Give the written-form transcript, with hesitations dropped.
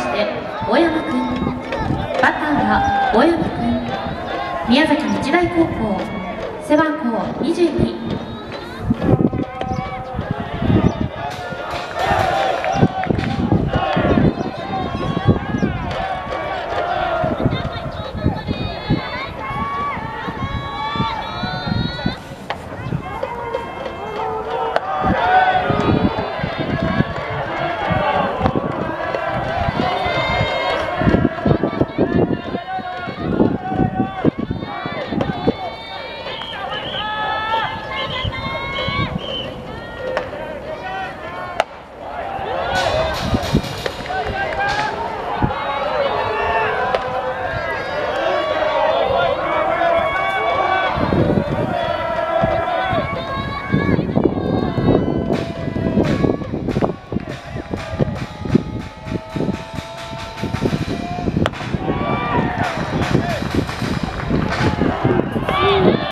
して大山君、バッターは大山君、宮崎日大高校背番号22